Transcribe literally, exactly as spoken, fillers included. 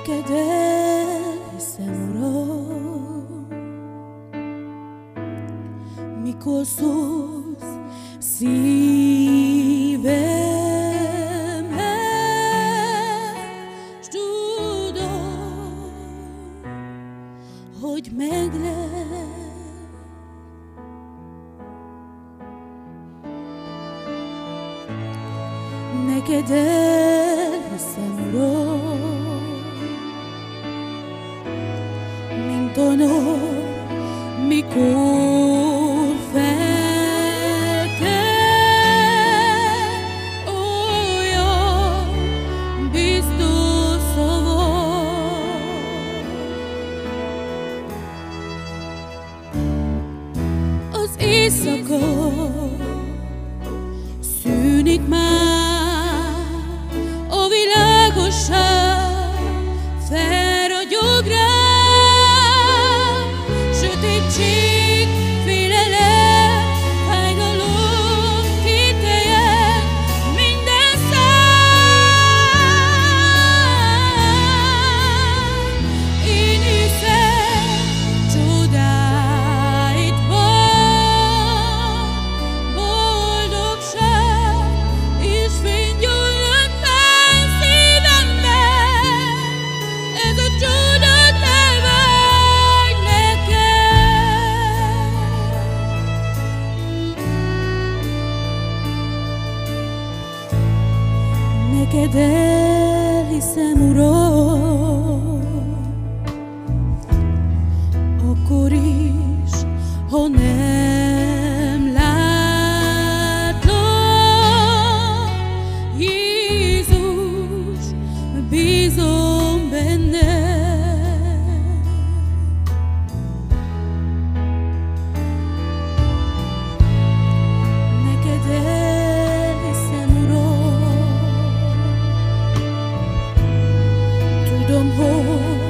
Neked elhiszem, Uram, mikor szólsz szívemhez, s tudom, hogy meg lesz. Neked elhiszem, Uram, mint a nap, mikor felkel, olyan biztos szavad. Az éjszaka szűnik már, a világosság felragyog rám, sötétség, félelem, fájdalom, kételyek, minden szám. Én hiszem csodáidban, boldogság és fény gyullad fel szívemben. Ez a csoda te vagy nekem. Neked elhiszem, Uram, akkor is, ha nem látlak. Jézus, bízom benned. Neked elhiszem, Uram, tudom, hogy